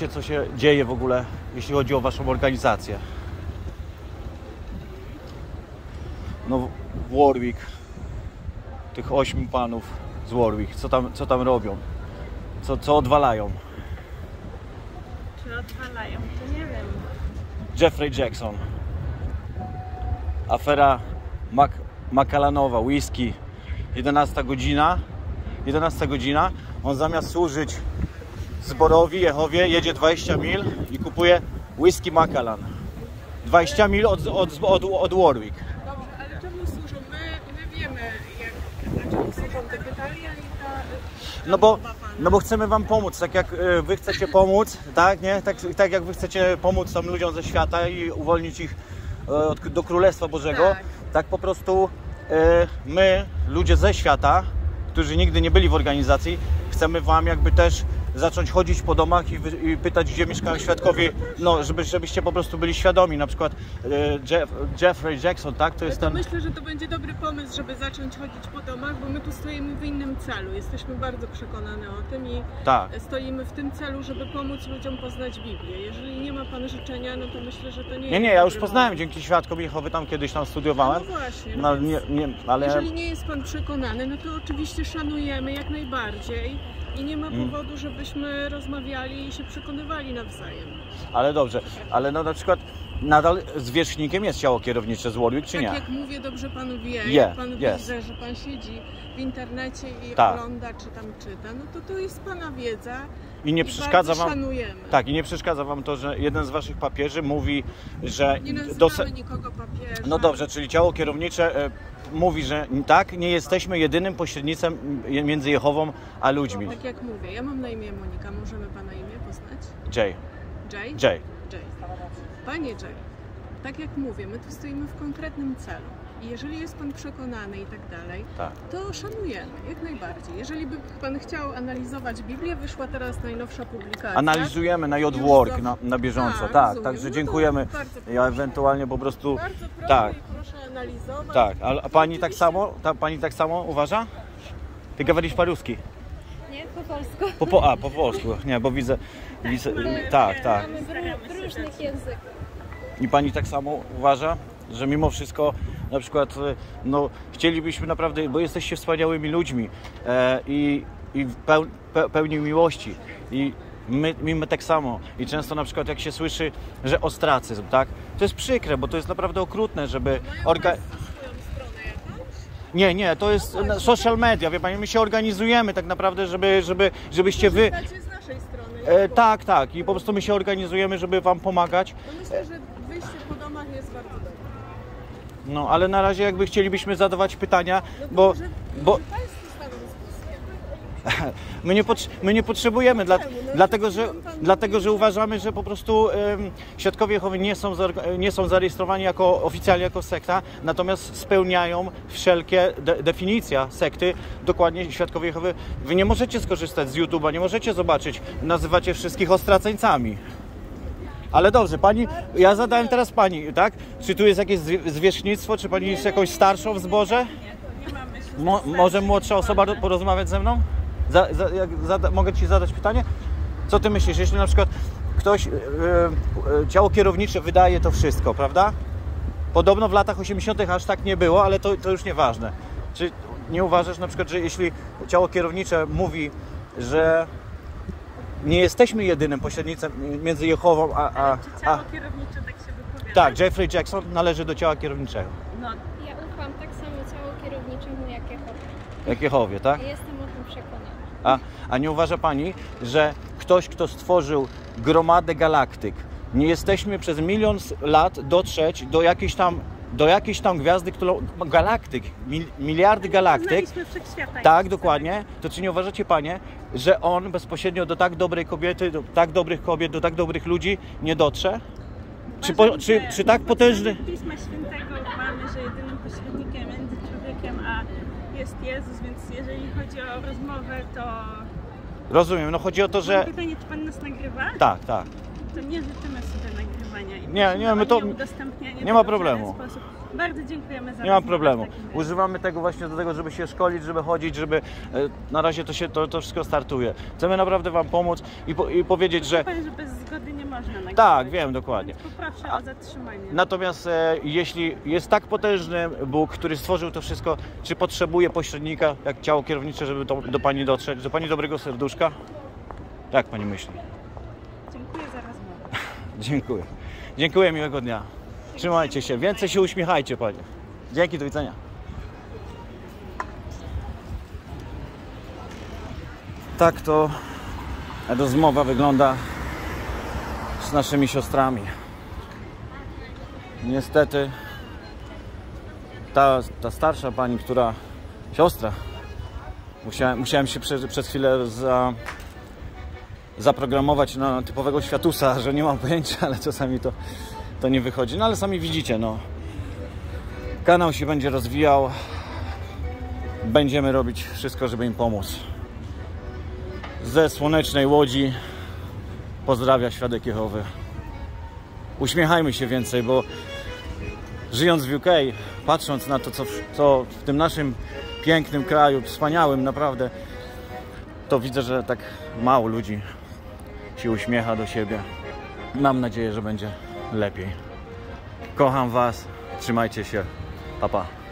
wiecie, co się dzieje w ogóle, jeśli chodzi o waszą organizację. No w Warwick, tych 8 panów z Warwick, co tam robią? Co odwalają? Czy odwalają? To nie wiem. Jeffrey Jackson. Afera Macallanowa, whisky. 11 godzina. On zamiast służyć zborowi, Jehowie, jedzie 20 mil i kupuje whisky Macallan. 20 mil od Warwick. Dobrze, ale czemu służą? My wiemy, czemu służą te pytania i No bo chcemy wam pomóc, tak jak wy chcecie pomóc, tak, nie? Tak jak wy chcecie pomóc tam ludziom ze świata i uwolnić ich do Królestwa Bożego, tak po prostu my, ludzie ze świata, którzy nigdy nie byli w organizacji, chcemy wam jakby też zacząć chodzić po domach i pytać, gdzie mieszkają świadkowie, no żebyście po prostu byli świadomi. Na przykład Jeffrey Jackson, tak? To jest ten... Myślę, że to będzie dobry pomysł, żeby zacząć chodzić po domach, bo my tu stoimy w innym celu. Jesteśmy bardzo przekonane o tym i stoimy w tym celu, żeby pomóc ludziom poznać Biblię. Jeżeli nie ma Pan życzenia, no to myślę, że to nie jest... Nie, ja już poznałem dzięki Świadkom Jehowy, tam kiedyś tam studiowałem. No właśnie. No, ale... Jeżeli nie jest Pan przekonany, no to oczywiście szanujemy jak najbardziej. I nie ma powodu, żebyśmy rozmawiali i się przekonywali nawzajem. Ale dobrze, ale no na przykład nadal zwierzchnikiem jest ciało kierownicze z Warwick, czy nie? Tak jak mówię, dobrze Pan wie, jak Pan widzę, że Pan siedzi w internecie i ogląda, czy tam czyta, no to jest Pana wiedza i nie przeszkadza wam, szanujemy. Tak, i nie przeszkadza wam to, że jeden z waszych papieży mówi, że... Nie nazywamy nikogo papieża. No dobrze, czyli ciało kierownicze mówi, że tak, nie jesteśmy jedynym pośrednictwem między Jehową a ludźmi. Tak jak mówię, ja mam na imię Monika, możemy Pana imię poznać? Jay. Jay? Panie Jay, tak jak mówię, my tu stoimy w konkretnym celu. I jeżeli jest Pan przekonany i tak dalej, to szanujemy, jak najbardziej. Jeżeli by Pan chciał analizować Biblię, wyszła teraz najnowsza publikacja. Analizujemy na JWork na bieżąco, także dziękujemy. Ja ewentualnie po prostu... Bardzo proszę i proszę analizować. Tak, a Pani tak samo? Pani tak samo uważa? Ty mówisz po-ruski? Nie, po polsku. Po polsku, nie, bo widzę tak. Mamy w różnych językach. I Pani tak samo uważa, że mimo wszystko na przykład, no chcielibyśmy naprawdę, bo jesteście wspaniałymi ludźmi i pełni miłości i my tak samo. I często na przykład jak się słyszy, że ostracyzm, tak? To jest przykre, bo to jest naprawdę okrutne, żeby... Nie, to jest social media, wie Pani, my się organizujemy tak naprawdę, żebyście wy... z naszej strony. Tak, i po prostu my się organizujemy, żeby wam pomagać. No myślę, że wyjście po domach jest bardzo dobre. No, ale na razie jakby chcielibyśmy zadawać pytania, bo my nie potrzebujemy, dlatego że uważamy, że po prostu Świadkowie Jehowy nie są zarejestrowani oficjalnie jako sekta, natomiast spełniają wszelkie definicje sekty, dokładnie Świadkowie Jehowy. Wy nie możecie skorzystać z YouTube'a, nie możecie zobaczyć, nazywacie wszystkich ostraceńcami. Ale dobrze, Pani, ja zadałem teraz Pani, tak? Czy tu jest jakieś zwierzchnictwo, czy Pani jest jakąś starszą w zborze? Może młodsza osoba porozmawiać ze mną? Mogę Ci zadać pytanie? Co Ty myślisz, jeśli na przykład ktoś, ciało kierownicze wydaje to wszystko, prawda? Podobno w latach 80. aż tak nie było, ale to już nieważne. Czy nie uważasz na przykład, że jeśli ciało kierownicze mówi, że nie jesteśmy jedynym pośrednictwem między Jehową a ciało kierownicze tak się wypowiada? Tak, Jeffrey Jackson należy do ciała kierowniczego. No. Ja ufam tak samo ciało kierowniczemu jak Jehowie. Jak Jehowie, tak? Ja jestem o tym przekonana. A nie uważa Pani, że ktoś, kto stworzył gromadę galaktyk, nie jesteśmy przez 1 000 000 lat dotrzeć do jakiejś tam gwiazdy, galaktyk, miliardy galaktyk. Tak, dokładnie. To czy nie uważacie, Panie, że on bezpośrednio do tak dobrej kobiety, do tak dobrych kobiet, do tak dobrych ludzi nie dotrze? Czy tak potężny... Pisma Świętego mamy, że jedynym pośrednikiem między człowiekiem a jest Jezus, więc jeżeli chodzi o rozmowę, to... Rozumiem, no chodzi o to, że... Mam pytanie, czy Pan nas nagrywa? Tak. To nie życzymy sobie nagrywania. zarejestrowania i Nie, my to udostępnianie nie ma tego w problemu. żaden sposób. Bardzo dziękujemy za Nie ma rozmowę problemu. w takim razie. Używamy tego właśnie do tego, żeby się szkolić, żeby chodzić, żeby na razie to wszystko startuje. Chcemy naprawdę Wam pomóc i powiedzieć, że Powiem, że bez zgody nie można nagrywać. tak, wiem dokładnie. Więc poproszę o zatrzymanie. Natomiast jeśli jest tak potężny Bóg, który stworzył to wszystko, czy potrzebuje pośrednika, jak ciało kierownicze, żeby do Pani dotrzeć, do Pani dobrego serduszka? Jak Pani myśli? Dziękuję za rozmowę. Dziękuję. Dziękuję, miłego dnia. Trzymajcie się. Więcej się uśmiechajcie, Panie. Dzięki, do widzenia. Tak to rozmowa wygląda z naszymi siostrami. Niestety ta starsza pani, siostra, musiałem się przez chwilę zaprogramować na typowego światusa, że nie mam pojęcia, ale czasami to nie wychodzi. No ale sami widzicie, no. Kanał się będzie rozwijał. Będziemy robić wszystko, żeby im pomóc. Ze słonecznej Łodzi pozdrawia Świadek Jehowy. Uśmiechajmy się więcej, bo żyjąc w UK, patrząc na to, co w tym naszym pięknym kraju, wspaniałym naprawdę, to widzę, że tak mało ludzi się uśmiecha do siebie. Mam nadzieję, że będzie lepiej. Kocham Was. Trzymajcie się. Pa, pa.